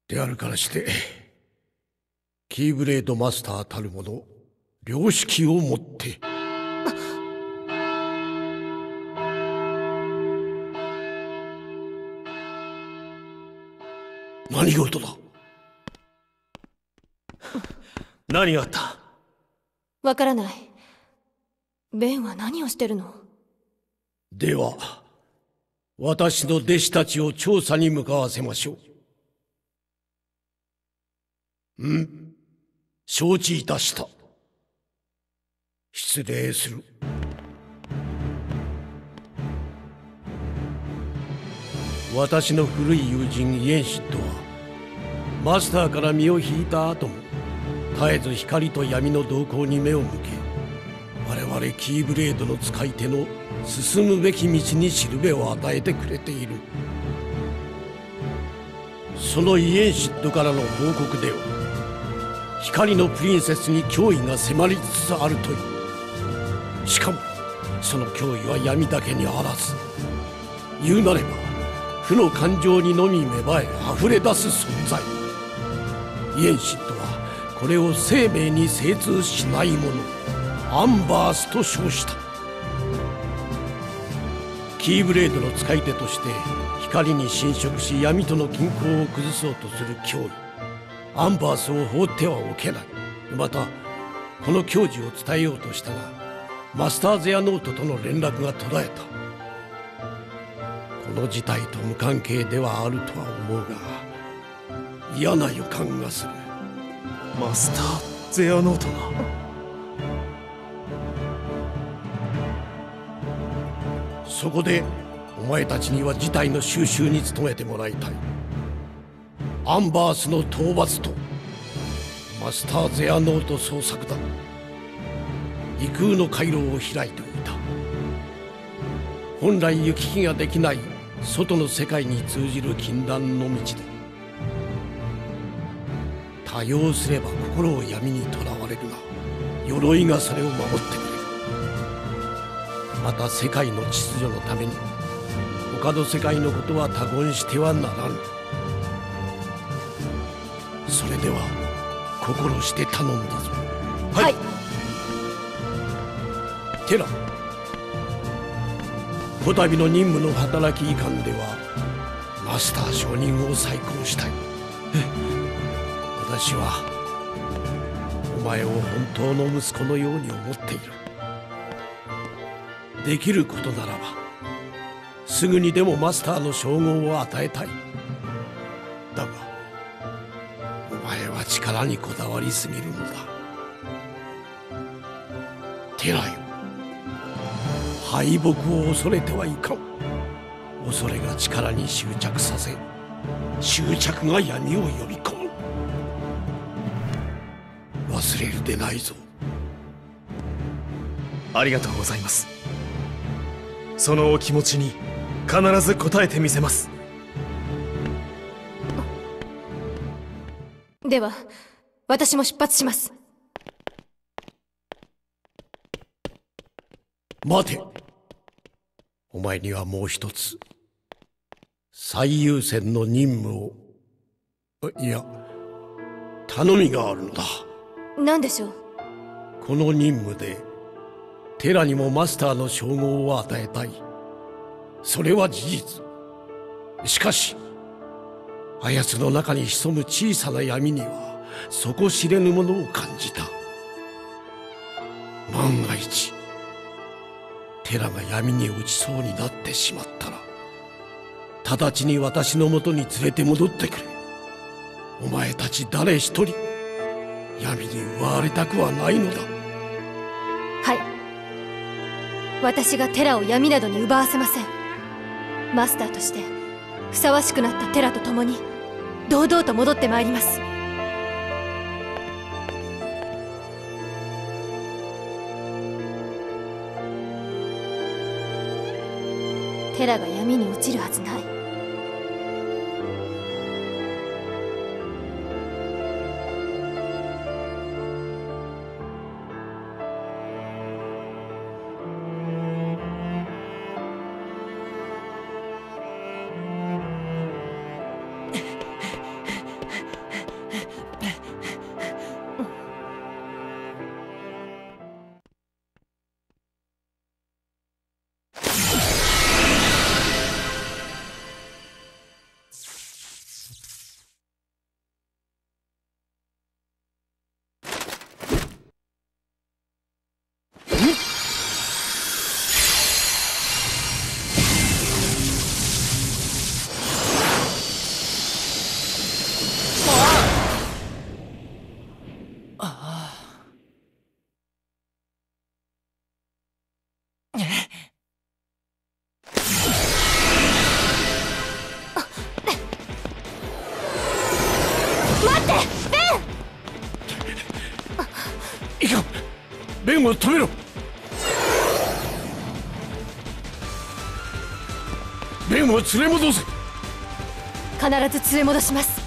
であるからして、キーブレードマスターたる者、良識をもって。何事だ。 何があった？ わからない。ベンは何をしてるの？ では、私の弟子たちを調査に向かわせましょう。承知いたした。失礼する。私の古い友人イエンシッドはマスターから身を引いた後も絶えず光と闇の動向に目を向け、我々キーブレードの使い手の進むべき道にしるべを与えてくれている。そのイエンシッドからの報告では、光のプリンセスに脅威が迫りつつあるという。しかもその脅威は闇だけにあらず、言うなれば負の感情にのみ芽生え溢れ出す存在。イエンシッドはこれを生命に精通しないもの、アンバースと称した。キーブレードの使い手として光に侵食し闇との均衡を崩そうとする脅威、アンバースを放ってはおけない。またこの矜持を伝えようとしたが、マスターゼアノートとの連絡が途絶えた。この事態と無関係ではあるとは思うが、嫌な予感がする。 マスターゼアノートが。 そこでお前たちには事態の収拾に努めてもらいたい。アンバースの討伐とマスターゼアノート捜索だ。異空の回廊を開いておいた。本来行き来ができない外の世界に通じる禁断の道だ。多用すれば心を闇にとらわれるが、鎧がそれを守ってくれる。また世界の秩序のために他の世界のことは他言してはならぬ。それでは心して頼んだぞ。 はい。 テラ、こたびの任務の働きいかんではマスター承認を再考したい。私はお前を本当の息子のように思っている。できることならばすぐにでもマスターの称号を与えたい。だがお前は力にこだわりすぎるのだ。テラよ、敗北を恐れてはいかん。恐れが力に執着させ、執着が闇を呼び込む。忘れるでないぞ。 ありがとうございます。そのお気持ちに必ず応えてみせます。 では私も出発します。 待て。お前にはもう一つ最優先の任務を、いや頼みがあるのだ。 何でしょう？ この任務でテラにもマスターの称号を与えたい。それは事実。しかしあやつの中に潜む小さな闇には底知れぬものを感じた。万が一テラが闇に落ちそうになってしまったら、直ちに私のもとに連れて戻ってくれ。お前たち誰一人闇に奪われたくはないのだ。 はい。私がテラを闇などに奪わせません。マスターとしてふさわしくなったテラと共に堂々と戻ってまいります。テラが闇に落ちるはずない。 待ってベン。 いかん、ベンを止めろ。ベンを連れ戻せ。 必ず連れ戻します。